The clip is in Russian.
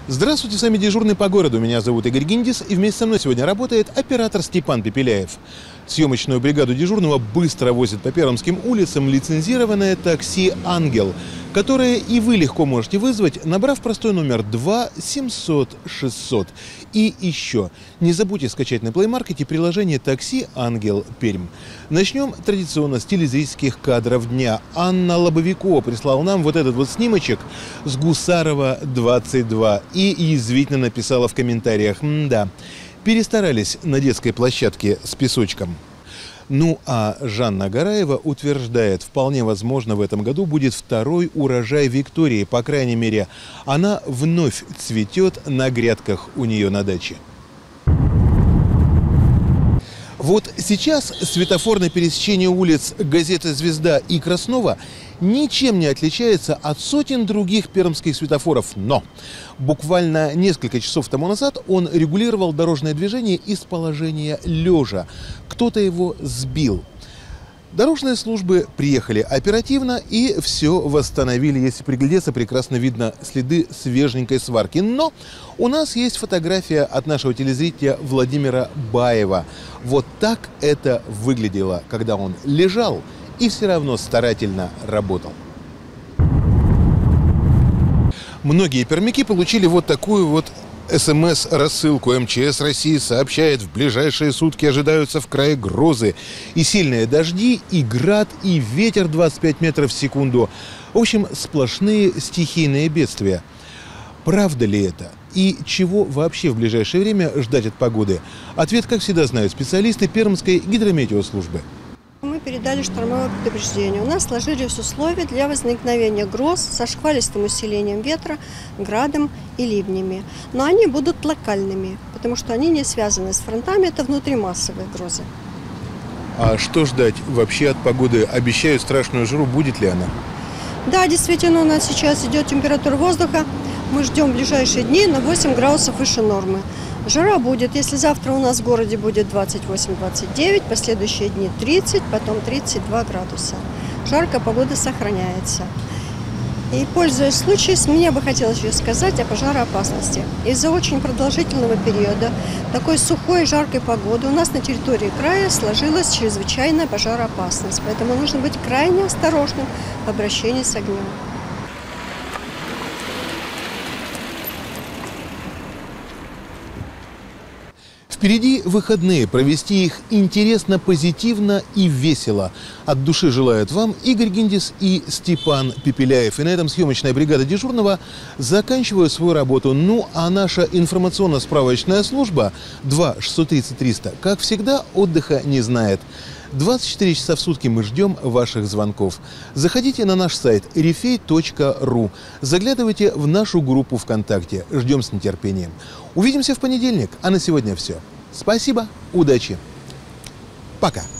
Здравствуйте, с вами дежурный по городу. Меня зовут Игорь Гиндис, и вместе со мной сегодня работает оператор Степан Пепеляев. Съемочную бригаду дежурного быстро возит по пермским улицам лицензированное такси «Ангел», которое и вы легко можете вызвать, набрав простой номер 2 700 600. И еще, не забудьте скачать на Play Market приложение «Такси Ангел Пермь». Начнем традиционно с телезрительских кадров дня. Анна Лобовикова прислала нам вот этот вот снимочек с Гусарова 22 и язвительно написала в комментариях: «Да, перестарались на детской площадке с песочком». Ну а Жанна Гараева утверждает, вполне возможно, в этом году будет второй урожай Виктории. По крайней мере, она вновь цветет на грядках у нее на даче. Вот сейчас светофорное пересечение улиц газеты «Звезда» и Краснова ничем не отличается от сотен других пермских светофоров. Но буквально несколько часов тому назад он регулировал дорожное движение из положения лежа. Кто-то его сбил. Дорожные службы приехали оперативно и все восстановили. Если приглядеться, прекрасно видно следы свеженькой сварки. Но у нас есть фотография от нашего телезрителя Владимира Баева. Вот так это выглядело, когда он лежал и все равно старательно работал. Многие пермяки получили вот такую вот СМС-рассылку. МЧС России сообщает, в ближайшие сутки ожидаются в крае грозы и сильные дожди, и град, и ветер 25 метров в секунду. В общем, сплошные стихийные бедствия. Правда ли это? И чего вообще в ближайшее время ждать от погоды? Ответ, как всегда, знают специалисты Пермской гидрометеослужбы. Мы передали штормовое предупреждение. У нас сложились условия для возникновения гроз со шквалистым усилением ветра, градом и ливнями. Но они будут локальными, потому что они не связаны с фронтами, это внутримассовые грозы. А что ждать вообще от погоды? Обещают страшную жару, будет ли она? Да, действительно, у нас сейчас идет температура воздуха. Мы ждем в ближайшие дни на 8 градусов выше нормы. Жара будет, если завтра у нас в городе будет 28-29, последующие дни 30, потом 32 градуса. Жаркая погода сохраняется. И, пользуясь случаем, мне бы хотелось еще сказать о пожароопасности. Из-за очень продолжительного периода такой сухой и жаркой погоды у нас на территории края сложилась чрезвычайная пожароопасность. Поэтому нужно быть крайне осторожным в обращении с огнем. Впереди выходные, провести их интересно, позитивно и весело. От души желают вам Игорь Гиндис и Степан Пепеляев. И на этом съемочная бригада дежурного заканчивает свою работу. Ну а наша информационно-справочная служба 2 630 300, как всегда, отдыха не знает. 24 часа в сутки мы ждем ваших звонков. Заходите на наш сайт erifey.ru. Заглядывайте в нашу группу ВКонтакте. Ждем с нетерпением. Увидимся в понедельник. А на сегодня все. Спасибо, удачи. Пока.